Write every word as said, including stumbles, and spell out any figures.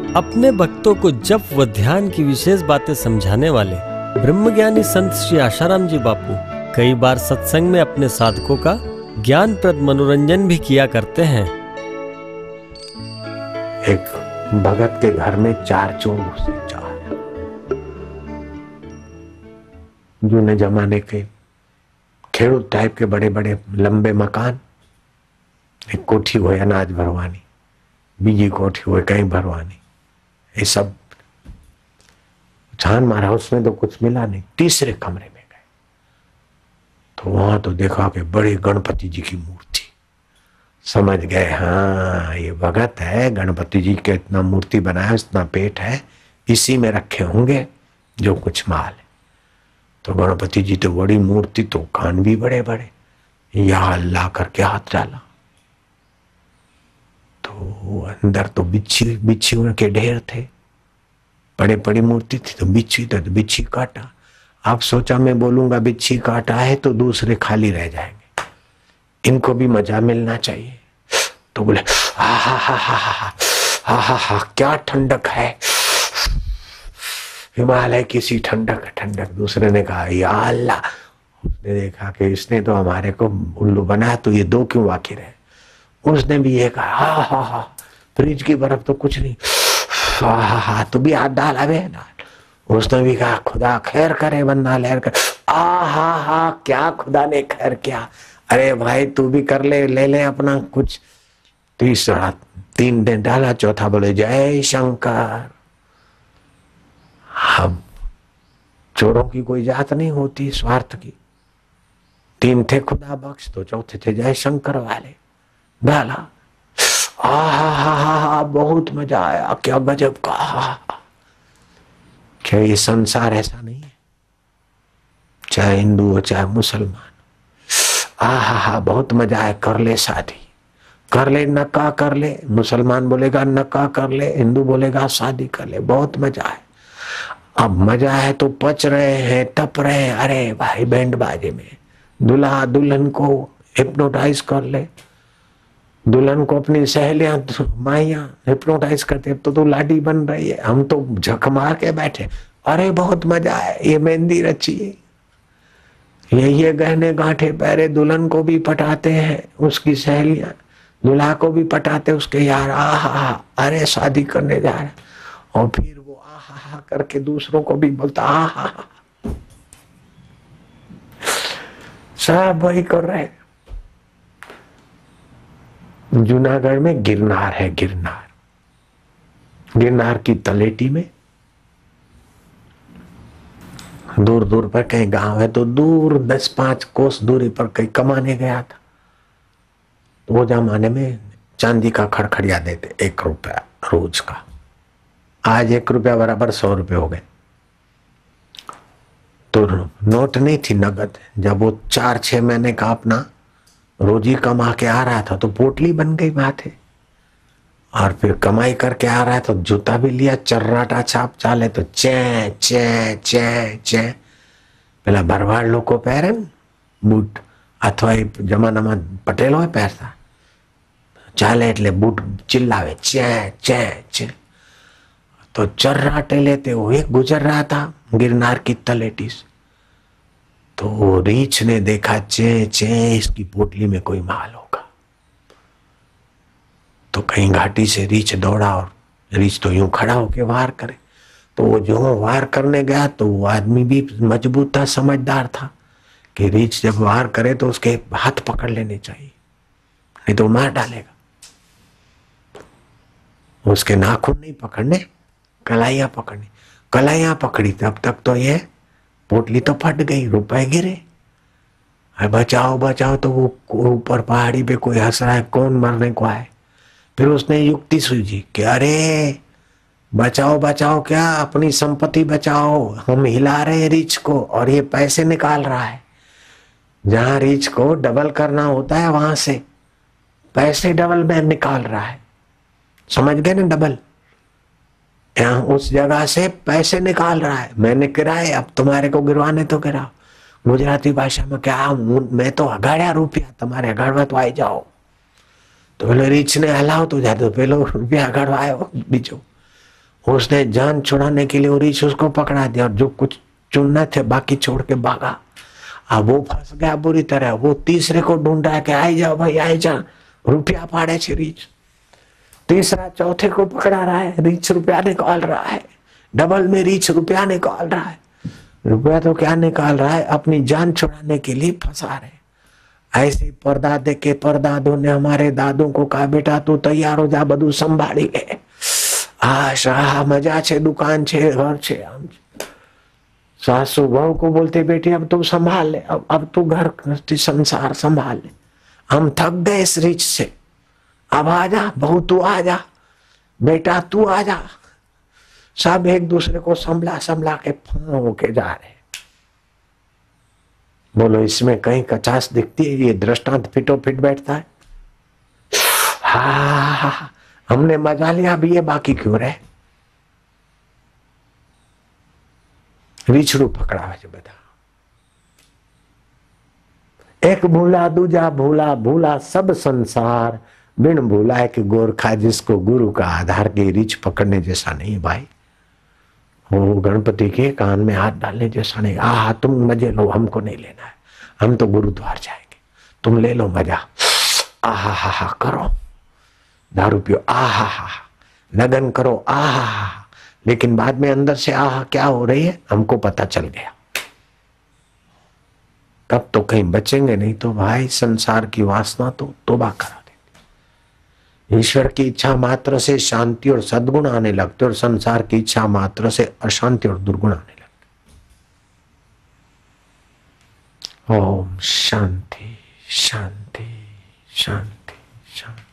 अपने भक्तों को जप व ध्यान की विशेष बातें समझाने वाले ब्रह्मज्ञानी संत श्री आशाराम जी बापू कई बार सत्संग में अपने साधकों का ज्ञानप्रद मनोरंजन भी किया करते हैं। एक भगत के घर में चार चोर घुसे, चार जूने जमाने के खेड़ूत टाइप के बड़े बड़े लंबे मकान, एक कोठी हो अनाज भरवानी, बीजी कोठी हो कहीं भरवानी, ये सब छान मारा, उसमें तो कुछ मिला नहीं। तीसरे कमरे में गए तो वहां तो देखा कि बड़े गणपति जी की मूर्ति। समझ गए हाँ ये भगत है, गणपति जी के इतना मूर्ति बनाया, इतना पेट है, इसी में रखे होंगे जो कुछ माल है। तो गणपति जी तो बड़ी मूर्ति, तो कान भी बड़े बड़े, या अल्लाह करके हाथ डाला तो अंदर तो बिच्छी बिच्छियों के ढेर थे, बड़े बड़ी मूर्ति थी तो बिच्छी तो बिच्छी काटा। अब सोचा मैं बोलूंगा बिच्छी काटा है तो दूसरे खाली रह जाएंगे, इनको भी मजा मिलना चाहिए। तो बोले हा हा हा हा हा हा हा हा क्या ठंडक है, हिमालय किसी ठंडक ठंडक। दूसरे ने कहा या अल्लाह। उसने देखा कि इसने तो हमारे को उल्लू बनाया, तो ये दो क्यों बाकी रहे। उसने भी ये कहा हा हा हा फ्रिज की बर्फ तो कुछ नहीं, हा हा हा तो भी हाथ डाला वे डाल। उसने भी कहा खुदा खैर करे, बंदा लहर कर, आ हा हा क्या खुदा ने खैर किया, अरे भाई तू भी कर ले, ले ले अपना कुछ। तीसरा तीन दिन डाला, चौथा बोले जय शंकर। हम चोरों की कोई जात नहीं होती स्वार्थ की, तीन थे खुदा बख्श, तो चौथे थे जय शंकर वाले। डाला आ हा हा हा हा बहुत मजा आया, क्या गजब का। क्या ये संसार ऐसा नहीं है, चाहे हिंदू हो चाहे मुसलमान, आ हा हा बहुत मजा आया, कर ले शादी, कर ले नका कर ले, मुसलमान बोलेगा नका कर ले, हिंदू बोलेगा शादी कर ले, बहुत मजा है। अब मजा है तो पच रहे हैं, टप रहे हैं, अरे भाई बैंड बाजे में दूल्हा दुल्हन को हिप्नोटाइज कर ले, दुल्हन को अपनी सहेलियां माइयां हिप्नोटाइज करते, तो तू लाडी बन रही है, हम तो झक मार के बैठे, अरे बहुत मजा है, ये मेहंदी रची है, ये ये गहने गांठे पहरे, दुल्हन को भी पटाते हैं उसकी सहेलियां, दूल्हा को भी पटाते उसके यार, आ हा हा अरे शादी करने जा रहे। और फिर वो आ हा हा करके दूसरों को भी बोलता आ हा हा, सब वही कर रहे। जूनागढ़ में गिरनार है, गिरनार, गिरनार की तलेटी में दूर दूर पर कहीं गांव है, तो दूर दस पांच कोस दूरी पर कहीं कमाने गया था। तो वो जमाने में चांदी का खड़खड़िया देते, एक रुपया रोज का। आज एक रुपया बराबर सौ रुपये हो गए। तो नोट नहीं थी, नगद। जब वो चार छह महीने का अपना रोजी कमा के आ रहा था तो पोटली बन गई माथे, और फिर कमाई करके आ रहा है तो जूता भी लिया, चर्राटा छाप चाले तो चे चे चे चे पेला भरवाड़ लोग को पहरे बूट, अथवा जमाना में पटेलो પહેરતા, ચાલે એટલે બૂટ चिल्लावे चे चे चे। तो चर्राटे लेते हुए गुजर रहा था गिरनार की तलेटी से, तो रीछ ने देखा चे चे इसकी पोटली में कोई माल होगा। तो कहीं घाटी से रीछ दौड़ा, और रीछ तो यूं खड़ा होके वार करे। तो वो जो वार करने गया तो वो आदमी भी मजबूत था, समझदार था कि रीछ जब वार करे तो उसके हाथ पकड़ लेने चाहिए, नहीं तो मार डालेगा। उसके नाखून नहीं पकड़ने, कलाइयां पकड़नी। कलाइयां पकड़ी तब तक तो ये पोटली तो फट गई, रुपए गिरे। बचाओ बचाओ, तो वो ऊपर पहाड़ी पे कोई हंस रहा है, कौन मरने को आए। फिर उसने युक्ति सूझी कि अरे बचाओ बचाओ क्या, अपनी संपत्ति बचाओ, हम हिला रहे हैं रीछ को और ये पैसे निकाल रहा है। जहां रीछ को डबल करना होता है वहां से पैसे डबल में निकाल रहा है, समझ गए ना, डबल। यहाँ उस जगह से पैसे निकाल रहा है, मैंने गिराए, अब तुम्हारे को गिरवाने तो गिराओ। गुजराती भाषा में क्या, मैं तो अगाड़्या रुपया, तुम्हारे अगाड़वा तो आई जाओ। तो पेलो रीछ ने हलाव तो जातो, पेलो रुपया अगाड़वा आयो बीजो। उसने जान छुड़ाने के लिए वो रीछ उसको पकड़ा दिया और जो कुछ चुनना थे बाकी छोड़ के भागा। अब वो फंस गया बुरी तरह। वो तीसरे को ढूंढ रहा है कि आई जाओ भाई आई जा, रुपया पाड़े छे रीछ। तीसरा चौथे को पकड़ा रहा है, रीछ रुपया निकाल रहा है, डबल में रीछ रुपया निकाल रहा है। रुपया तो क्या निकाल रहा है, अपनी जान छुड़ाने के लिए फंसा रहे। ऐसे परदादे के परदादों ने हमारे दादों को कहा बेटा तू तैयार हो जा, बधु संभाળી ले। आशा मजा छे, दुकान छे, घर छे, आम छे। सासू बहू को बोलते बेटी अब तू संभाल ले, अब अब तू घर संसार संभाल ले, हम थक गए इस रीछ से, अब आ जा बहू तू आ जा, बेटा तू आ जा। सब एक दूसरे को संभला संभला के फां होके जा रहे। बोलो इसमें कहीं कचास दिखती है? ये दृष्टांत फिटो फिट बैठता है? हा, हा, हा हमने मजा लिया, अभी ये बाकी क्यों रहे? रीछड़ू पकड़ावे छे बधा। एक भूला दूजा भूला, भूला सब संसार, बिन भूला कि गोरखा जिसको गुरु का आधार। की रीछ पकड़ने जैसा नहीं है भाई, वो गणपति के कान में हाथ डालने जैसा नहीं। आ तुम मजे लो, हमको नहीं लेना है, हम तो गुरुद्वार जाएंगे, तुम ले लो मजा। आहा हा हा करो, दारू पियो, आहा हा हा, लगन करो, आहा हा, लेकिन बाद में अंदर से आहा क्या हो रही है हमको पता चल गया। तब तो कहीं बचेंगे नहीं। तो भाई संसार की वासना तो तौबा करा देती। ईश्वर की इच्छा मात्र से शांति और सद्गुण आने लगते और संसार की इच्छा मात्र से अशांति और दुर्गुण आने लगते। ओम शांति शांति शांति शांति।